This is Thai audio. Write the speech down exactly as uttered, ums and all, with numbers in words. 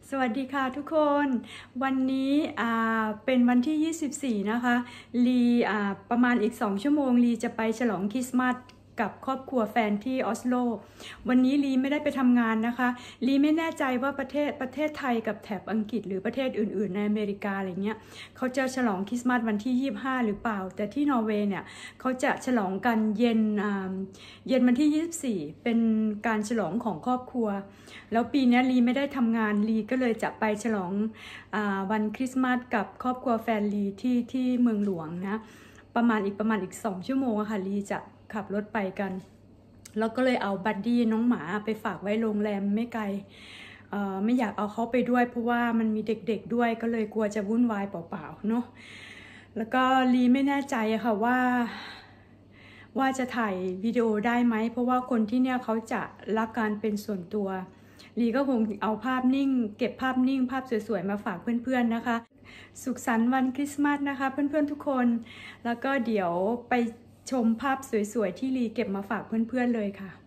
สวัสดีค่ะทุกคนวันนี้เป็นวันที่ยี่สิบสี่นะคะลีประมาณอีกสองชั่วโมงลีจะไปฉลองคริสต์มาสกับครอบครัวแฟนที่ออสโลวันนี้ลีไม่ได้ไปทำงานนะคะลีไม่แน่ใจว่าประเทศประเทศไทยกับแถบอังกฤษหรือประเทศอื่นๆในอเมริกาอะไรเงี้ยเขาจะฉลองคริสต์มาสวันที่ยี่สิบห้าหรือเปล่าแต่ที่นอร์เวย์เนี่ยเขาจะฉลองกันเย็นเย็นวันที่ยี่สิบสี่เป็นการฉลองของครอบครัวแล้วปีนี้ลีไม่ได้ทำงานลีก็เลยจะไปฉลองวันคริสต์มาสกับครอบครัวแฟนลีที่ที่เมืองหลวงนะประมาณอีกประมาณอีกสองชั่วโมงค่ะลีจะขับรถไปกันแล้วก็เลยเอาบัดดี้น้องหมาไปฝากไว้โรงแรมไม่ไกลไม่อยากเอาเขาไปด้วยเพราะว่ามันมีเด็กๆด้วยก็เลยกลัวจะวุ่นวายเปล่าๆเนาะแล้วก็ลีไม่แน่ใจค่ะว่าว่าจะถ่ายวิดีโอได้ไหมเพราะว่าคนที่เนี่ยเขาจะรักการเป็นส่วนตัวลีก็คงเอาภาพนิ่งเก็บภาพนิ่งภาพสวยๆมาฝากเพื่อนๆนะคะสุขสันต์วันคริสต์มาสนะคะเพื่อนๆทุกคนแล้วก็เดี๋ยวไปชมภาพสวยๆที่ลีเก็บมาฝากเพื่อนๆเลยค่ะ